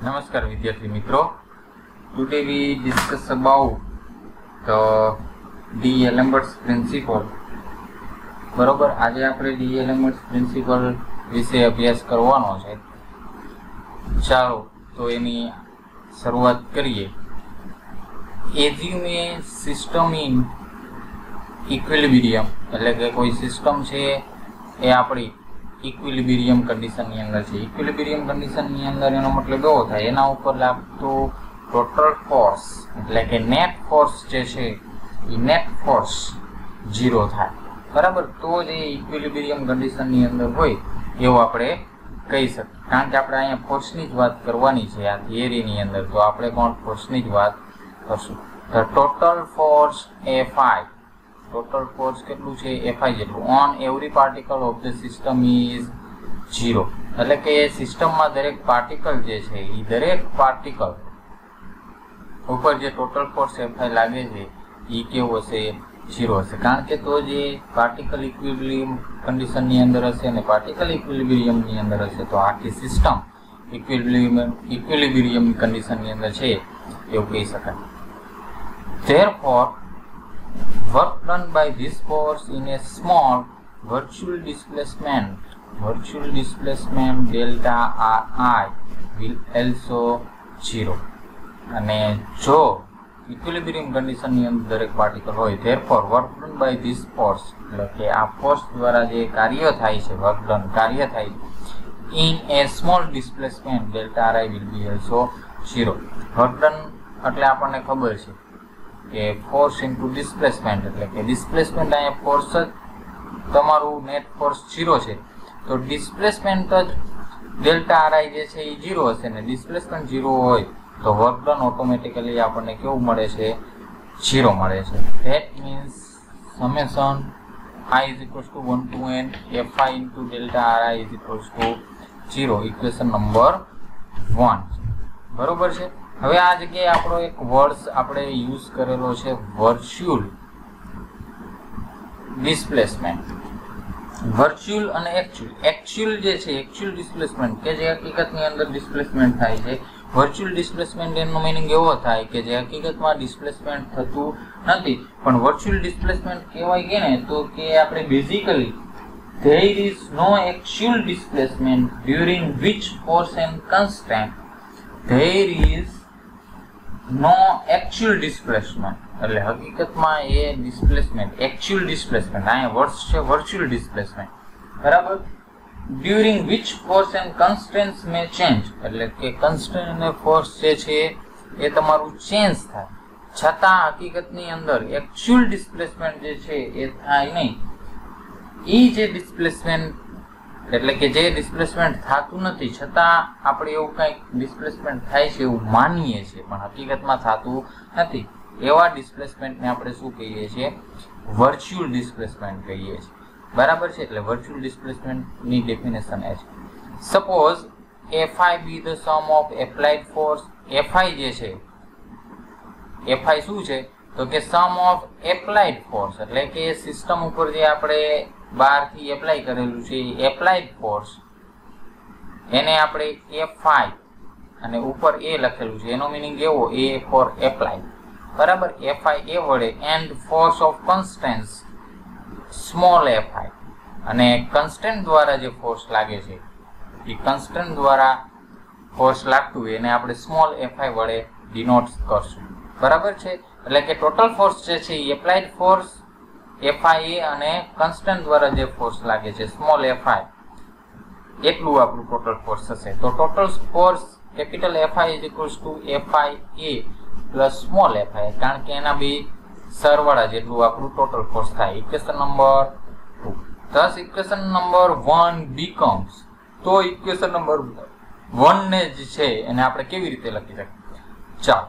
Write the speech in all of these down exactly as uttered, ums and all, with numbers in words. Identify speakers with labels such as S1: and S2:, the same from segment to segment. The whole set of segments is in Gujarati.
S1: Namaskar Vidyarthi Mitro. Today we discuss about the D'Alembert's principle. બરોબર, આજે આપણે D'Alembert's principle વિશે અભ્યાસ કરવાનો છે. ચાલો તો એની શરૂઆત કરીએ. Assume a system in equilibrium, એટલે કે કોઈ સિસ્ટમ છે એ આપણી ઇક્વિલિબ્રિયમ કન્ડિશનની અંદર છે. ઇક્વિલિબ્રિયમ કન્ડિશનની અંદર એનો મતલબ એવો થાય એના ઉપર લાગતું ટોટલ ફોર્સ એટલે કે નેટ ફોર્સ જે છે એ નેટ ફોર્સ ઝીરો થાય. બરાબર, તો જે ઇક્વિલિબ્રિયમ કન્ડિશનની અંદર હોય એવું આપણે કહી શકીએ. કારણ કે આપણે અહીંયા ફોર્સની જ વાત કરવાની છે આ થિયરીની અંદર, તો આપણે પણ ફોર્સની જ વાત કરશું. The total force F I, total force કેટલું છે એફ આઈ જેટલું, on every particle of the system is zero. એટલે કે સિસ્ટમમાં દરેક પાર્ટિકલ જે છે એ દરેક પાર્ટિકલ ઉપર જે ટોટલ ફોર્સ એફ આઈ લાગે છે એ કેવું હશે? ઝીરો હશે. કારણ કે તો જે પાર્ટિકલ ઇક્વિલિબ્રિયમ કન્ડિશનની અંદર હશે અને પાર્ટિકલ ઇક્વિલિબ્રિયમની અંદર હશે તો આખી સિસ્ટમ ઇક્વિલિબ્રિયમ ઇક્વિલિબ્રિયમ કન્ડિશનની અંદર છે એવું કહી શકાય. Therefore, work done by this force in a small virtual displacement, virtual displacement delta Ri will also zero. અને જો ઇક્વિલિબ્રિયમ કન્ડિશન ની અંદર દરેક પાર્ટિકલ હોય, therefore work done by this force, એટલે કે આ ફોર્સ દ્વારા જે કાર્ય થાય છે, વર્ક ડન કાર્ય થાય છે in a small displacement delta Ri will be also zero. Work done એટલે આપણને ખબર છે કે ફોર્સ ઇન્ટુ ડિસ્પ્લેસમેન્ટ, એટલે કે ડિસ્પ્લેસમેન્ટ અહીંયા ફોર્સ જ તમારું નેટ ફોર્સ ઝીરો છે તો ડિસ્પ્લેસમેન્ટ જ ડેલ્ટા આરઆઈ જે છે એ ઝીરો હશે ને ડિસ્પ્લેસમેન્ટ ઝીરો હોય તો વર્ક ડન ઓટોમેટિકલી આપણને કેવું મળે છે? ઝીરો મળે છે. That means summation I is equals to one to N F I into delta RI is equals to zero. Equation number one. બરોબર છે. હવે આ જગ્યાએ આપણો એક વર્ડ આપણે યુઝ કરેલો છે વર્ચ્યુઅલ ડિસ્પ્લેસમેન્ટ. વર્ચ્યુઅલ અને એકચ્યુઅલ. એકચ્યુઅલ જે છે એકચ્યુઅલ ડિસ્પ્લેસમેન્ટ કે જે હકીકતની અંદર ડિસ્પ્લેસમેન્ટ થાય છે. વર્ચ્યુઅલ ડિસ્પ્લેસમેન્ટ એનો મીનિંગ એવો થાય કે જે હકીકતમાં ડિસ્પ્લેસમેન્ટ થતું નથી પણ વર્ચ્યુઅલ ડિસ્પ્લેસમેન્ટ કહેવાય કે ને તો કે આપણે basically there is no actual displacement during which force and constant there is no actual displacement, એટલે હકીકતમાં એ ડિસ્પ્લેસમેન્ટ એકચ્યુઅલ ડિસ્પ્લેસમેન્ટ અહીંયા વર્ડ્સ છે વર્ચ્યુઅલ ડિસ્પ્લેસમેન્ટ. બરાબર. During which force and constraints may change, એટલે કે કન્સ્ટ્રેન્ટ અને ફોર્સ જે છે એ તમારું ચેન્જ થાય છતાં હકીકતની અંદર એકચ્યુઅલ ડિસ્પ્લેસમેન્ટ જે છે એ થાય નહીં. એ જે ડિસ્પ્લેસમેન્ટ એટલે કે જે ડિસ્પ્લેસમેન્ટ થતું નથી છતાં આપણે એવું કંઈક ડિસ્પ્લેસમેન્ટ થાય છે એવું માનીએ છીએ પણ હકીકતમાં થતું નથી એવા ડિસ્પ્લેસમેન્ટને આપણે શું કહીએ છીએ? વર્ચ્યુઅલ ડિસ્પ્લેસમેન્ટ કહીએ છીએ. બરાબર છે. એટલે વર્ચ્યુઅલ ડિસ્પ્લેસમેન્ટની ડેફિનેશન એ છે. Suppose F I be the sum of applied force. F I જે છે એફ આઈ શું છે તો કે સમ ઓફ એપ્લાઇડ ફોર્સ, એટલે કે સિસ્ટમ ઉપર જે આપણે બહારથી એપ્લાય કરેલું છે એપ્લાઇડ ફોર્સ એને આપણે એફ આઈ અને ઉપર એ લખેલું છે એનો મીનિંગ એવો એ ફોર એપ્લાય. બરાબર. એફ આઈ એ વડે and force of constants small F I, અને કન્સ્ટન્ટ દ્વારા જે ફોર્સ લાગે છે એ કન્સ્ટન્ટ દ્વારા ફોર્સ લાગતું હોય એને આપણે સ્મોલ એફ આઈ વડે ડિનોટ કરશું. બરાબર છે. એટલે કે ટોટલ ફોર્સ જે છે એ applied force F I A અને કન્સ્ટન્ટ દ્વારા જે ફોર્સ લાગે છે સ્મોલ એફ આઈ એટલું આપણું ટોટલ ફોર્સ હશે. તો total force capital F I is equals to F I A plus small F I, કારણ કે એના બે સરવાળા જેટલું આપણું ટોટલ ફોર્સ થાય. Equation number two. Thus equation number one becomes, તો ઇક્વેશન નંબર વન ને જ છે એને આપણે કેવી રીતે લખી શકીએ? ચાલો,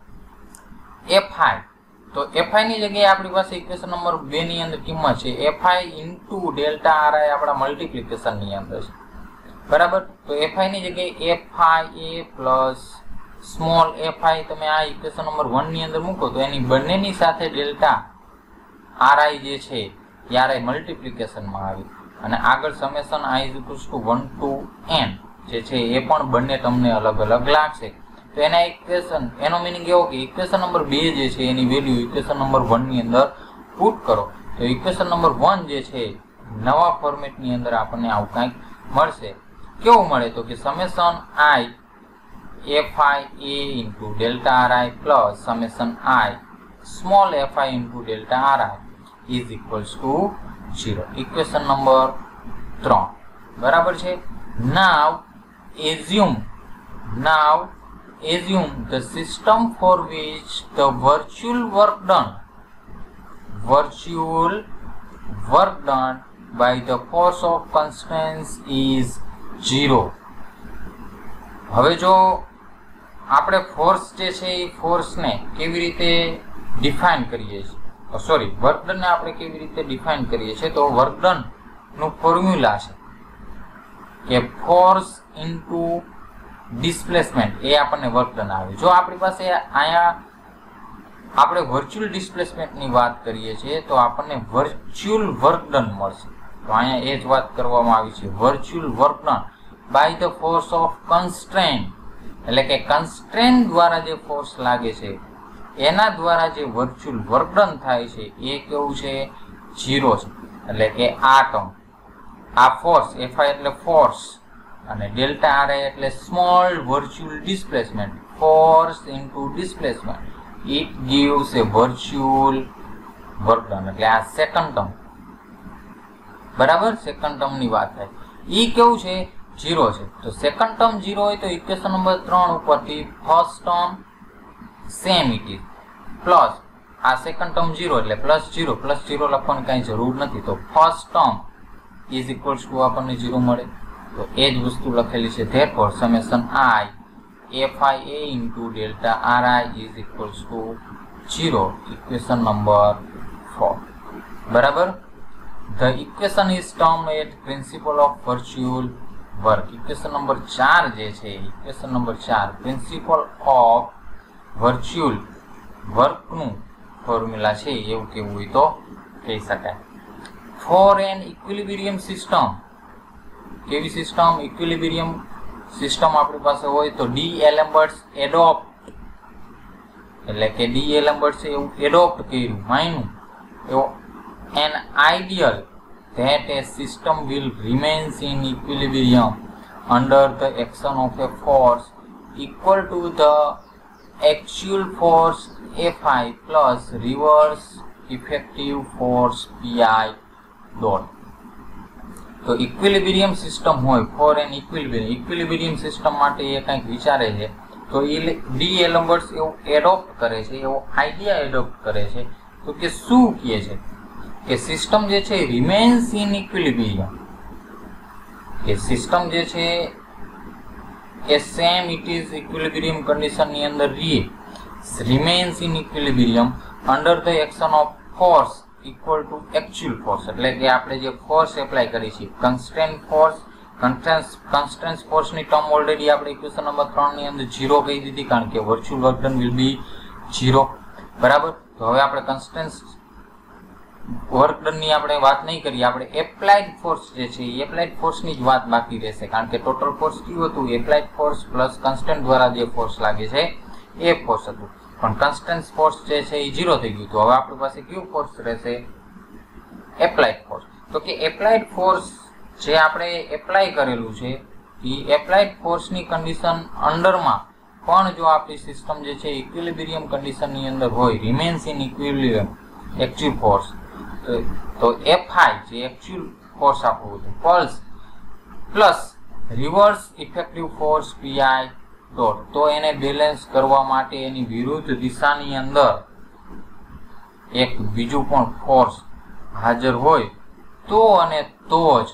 S1: એફ આઈ તો એફ આઈ ની જગ્યાએ આપણી પાસે ઇક્વેશન નંબર બે ની અંદર કિંમત છે F I into delta RI આપણા મલ્ટીપ્લિકેશન ની અંદર છે. બરાબર. તો એફ આઈ ની જગ્યાએ F I A plus small F I તમે આ ઇક્વેશન નંબર વન ની અંદર મૂકો તો એની બંનેની સાથે ડેલ્ટા આરઆઈ જે છે ત્યારે મલ્ટીપ્લિકેશનમાં આવી અને આગળ summation i is equals to one to n જે છે એ પણ બંને તમને અલગ અલગ લાગશે. તો એના ઇક્વેશન એનો મીનિંગ એવો કે ઇક્વેશન નંબર બે જે છે એની વેલ્યુ ઇક્વેશન નંબર વન ની અંદર પુટ કરો તો ઇક્વેશન નંબર વન જે છે નવા ફોર્મેટ ની અંદર આપણને આવું કંઈક મળશે. કેવું મળે તો કે summation I F I A into delta R I plus summation I small F I into delta R I is equals to zero. Equation number ત્રણ બરાબર છે. Now assume now assume the system for which the virtual work done virtual work done by the force of constraints is zero. હવે જો આપણે ફોર્સ જે છે એ ફોર્સને કેવી રીતે ડિફાઇન કરીએ છીએ સોરી વર્ક ડનને આપણે કેવી રીતે ડિફાઇન કરીએ છીએ તો વર્ક ડન નું ફોર્મ્યુલા છે કે ફોર્સ ઇન્ટુ ડિસ્પ્લેસમેન્ટ એ આપણને વર્ક ડન આવે. જો આપણી પાસે અહીંયા આપણે વર્ચ્યુઅલ ડિસ્પ્લેસમેન્ટની વાત કરીએ છીએ તો આપણને વર્ચ્યુઅલ વર્ક ડન મળશે. તો અહીંયા એ જ વાત કરવામાં આવી છે virtual work done by the force of constraint એટલે કે કન્સ્ટ્રેન્ટ દ્વારા જે ફોર્સ લાગે છે એના દ્વારા જે વર્ચ્યુઅલ વર્ક ડન થાય છે એ કેવું છે ઝીરો છે. એટલે કે આ ટર્મ આ ફોર્સ એફઆઈ એટલે ફોર્સ અને ડેલ્ટા આર એટલે small virtual displacement force into displacement it gives a virtual work done. એટલે આ સેકન્ડ ટર્મ બરાબર સેકન્ડ ટર્મ ની વાત થાય ઈ કેવું છે ઝીરો છે. તો સેકન્ડ ટર્મ ઝીરો હોય તો ઇક્વેશન નંબર ત્રણ ઉપરથી first term same it is plus આ સેકન્ડ ટર્મ ઝીરો એટલે પ્લસ ઝીરો પ્લસ ઝીરો લખવાની કાંઈ જરૂર નથી. તો first term is equals to આપણને ઝીરો મળે. તો એ જ વસ્તુ લખેલી છે therefore summation I F I A into delta R I is equals to zero. Equation number four બરાબર. The equation is term at principle of virtual work. Equation number ચાર જે છે ઇક્વેશન નંબર ચાર પ્રિન્સિપલ ઓફ વર્ચ્યુઅલ વર્કનું ફોર્મ્યુલા છે એવું કેવું હોય તો કહી શકાય. ફોર એન ઇક્વિલિબ્રિયમ સિસ્ટમ કેવી સિસ્ટમ ઇક્વિલિબ્રિયમ સિસ્ટમ આપણી પાસે હોય તો ડી એલેમ્બર્ટ્સ એડોપ્ટ એટલે કે ડી એલેમ્બર્ટ્સ એવું એડોપ્ટ કર્યું માન્યું એવો an ideal that a system will remains in equilibrium under the action of a force equal to the actual force Fi plus reverse effective force Pi dot. તો ઇક્વિલિબ્રિયમ સિસ્ટમ હોય for an equilibrium equilibrium system માટે એ કંઈક વિચારે છે તો એ ડી એલેમ્બર્ટ્સ એવું એડોપ્ટ કરે છે એવો આઈડિયા એડોપ્ટ કરે છે. તો કે શું કહે છે કે સિસ્ટમ જે છે રિમેન્સ ઇન ઇક્વિલિબ્રિયમ કે સિસ્ટમ જે છે એ same it is equilibrium condition ની અંદર રહે remains in equilibrium under the action of force equal to actual force. એટલે કે આપણે જે ફોર્સ એપ્લાય કરી છે કન્સ્ટ્રેન્ટ ફોર્સ કન્સ્ટ્રેન્ટ ફોર્સ ની ટર્મ ઓલરેડી આપણે ઇક્વેશન નંબર ત્રણ ની અંદર ઝીરો કહી દીધી કારણ કે virtual work done will be zero બરાબર. તો હવે આપણે કન્સ્ટ્રેન્ટ વર્ક ડન ની આપણે વાત નહીં કરીએ આપણે એપ્લાઇડ ફોર્સ જે છે એ એપ્લાઇડ ફોર્સ ની જ વાત બાકી રહેશે કારણ કે ટોટલ ફોર્સ કયું હતું એપ્લાઇડ ફોર્સ પ્લસ કન્સ્ટન્ટ દ્વારા જે ફોર્સ લાગે છે એ ફોર્સ હતું પણ કન્સ્ટન્ટ ફોર્સ જે છે એ ઝીરો થઈ ગયું. તો હવે આપણી પાસે કયું ફોર્સ રહેશે એપ્લાઇડ ફોર્સ. તો કે એપ્લાઇડ ફોર્સ જે આપણે એપ્લાય કરેલું છે એ એપ્લાઇડ ફોર્સ ની કન્ડિશન અંડરમાં પણ જો આપણી સિસ્ટમ જે છે ઇક્વિલિબ્રિયમ કન્ડિશન ની અંદર હોય remains in equilibrium actual force તો એફઆઈ જે એકચ્યુઅલ ફોર્સ આપણું હતું plus plus reverse effective force PI dot તો એને બેલેન્સ કરવા માટે એની વિરુદ્ધ દિશાની અંદર એક બીજું પણ ફોર્સ હાજર હોય તો અને તો જ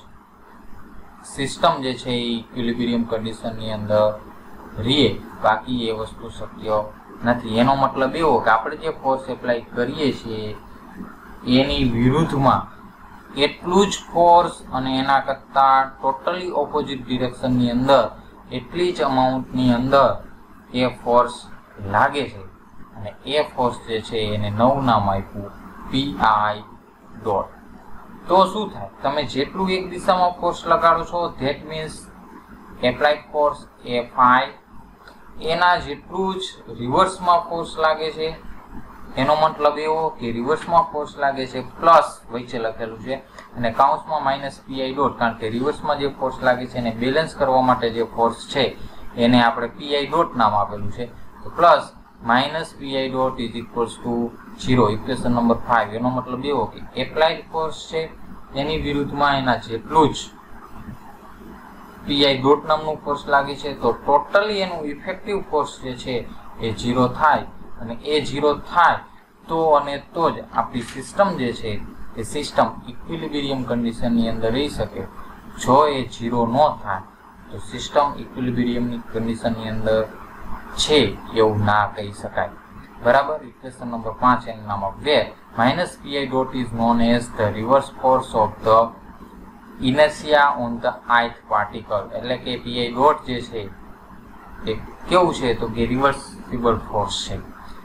S1: સિસ્ટમ જે છે એ ઇક્વિલિબ્રિયમ કન્ડિશનની અંદર રહે બાકી એ વસ્તુ શક્ય નથી. એનો મતલબ એવો કે આપણે જે ફોર્સ એપ્લાય કરીએ છીએ એની વિરુદ્ધમાં એટલું જ ફોર્સ અને એના કરતાં ટોટલી ઓપોઝિટ ડિરેક્શનની અંદર એટલી જ અમાઉન્ટની અંદર એ ફોર્સ લાગે છે અને એ ફોર્સ જે છે એને નવું નામ આપ્યું પીઆઈ ડોટ. તો શું થાય તમે જેટલું એક દિશામાં ફોર્સ લગાડો છો that means applied force F I એના જેટલું જ રિવર્સમાં ફોર્સ લાગે છે, એનો મતલબ એવો કે રિવર્સમાં ફોર્સ લાગે છે પ્લસ વચ્ચે લખેલું છે અને કાઉન્સમાં માઇનસ પીઆઈ ડોટ, કારણ કે રિવર્સમાં જે ફોર્સ લાગે છે એને બેલેન્સ કરવા માટે જે ફોર્સ છે એને આપણે પીઆઈ ડોટ નામ આપેલું છે, તો plus minus PI dot is equals to zero. Equation number five એનો મતલબ એવો કે એપ્લાઇડ ફોર્સ છે એની વિરુદ્ધમાં એના જેટલું જ પીઆઈ ડોટ નામનું ફોર્સ લાગે છે, તો ટોટલી એનું ઇફેક્ટિવ ફોર્સ જે છે એ ઝીરો થાય અને એ ઝીરો થાય તો અને તો જ આપણી સિસ્ટમ જે છે એ સિસ્ટમ ઇક્વિલિબ્રિયમ કન્ડિશનની અંદર રહી શકે. જો એ ઝીરો ન થાય તો સિસ્ટમ ઇક્વિલિબ્રિયમની કન્ડિશનની અંદર છે એવું ના કહી શકાય. બરાબર. ઇક્વેશન નંબર પાંચ એનું નામ આપ where minus PI dot is known as the reverse force of the inertia on the ith particle. એટલે કે પીઆઈ ડોટ જે છે એ કેવું છે તો કે રિવર્સિબલ ફોર્સ છે.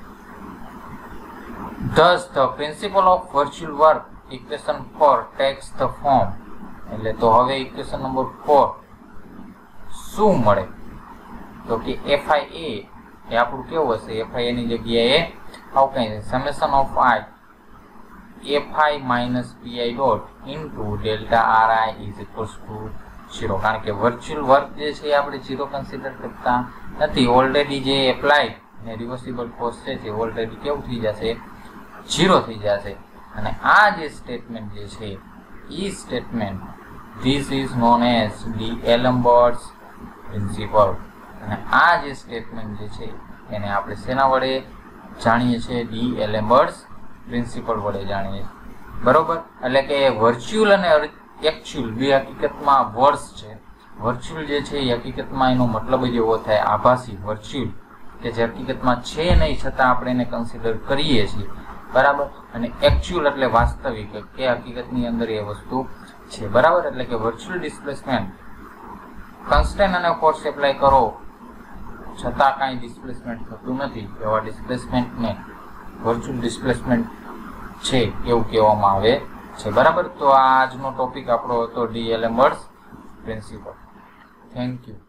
S1: Thus the principle of virtual work equation four takes the form. એટલે તો હવે ઇક્વેશન નંબર ચાર શું મળે તો કે એફઆઈ એ એ આપણું કેવું હશે, એફઆઈ ની જગ્યાએ આવું કઈ છે summation of I FI minus PI dot into delta RI is equals to zero. કારણ કે વર્ચ્યુઅલ વર્ક જે છે આપણે ઝીરો કન્સિડર કરતા નથી, ઓલરેડી જે એપ્લાઇડ ને રિવર્સિબલ ફોર્સ છે તે ઓલરેડી કેવું થઈ જશે, ઝીરો થઈ જશે. અને આ જે સ્ટેટમેન્ટ જે છે ઈ statement this is known as D Alembert's principle. અને આ જે સ્ટેટમેન્ટ જે છે એને આપણે શેના વડે જાણીએ છીએ, ડી એલમ્બર્ટ્સ પ્રિન્સિપલ વડે જાણીએ છીએ. બરોબર. એટલે કે વર્ચ્યુઅલ અને એક્ચ્યુઅલ બે હકીકતમાં વર્ડ્સ છે. વર્ચ્યુઅલ જે છે એ હકીકતમાં એનો મતલબ જ એવો થાય આભાસી વર્ચ્યુઅલ, કે જે હકીકતમાં છે નહીં છતાં આપણે એને કન્સિડર કરીએ છીએ. બરાબર. અને એકચ્યુઅલ એટલે વાસ્તવિક, કે હકીકતની અંદર એ વસ્તુ છે. બરાબર. એટલે કે વર્ચ્યુઅલ ડિસ્પ્લેસમેન્ટ કન્સ્ટન્ટ અને ફોર્સ એપ્લાય કરો છતાં કાંઈ ડિસ્પ્લેસમેન્ટ થતું નથી, એવા ડિસ્પ્લેસમેન્ટને વર્ચ્યુઅલ ડિસ્પ્લેસમેન્ટ છે એવું કહેવામાં આવે છે. બરાબર. તો આ આજનો ટોપિક આપણો હતો D Alembert's principle. Thank you.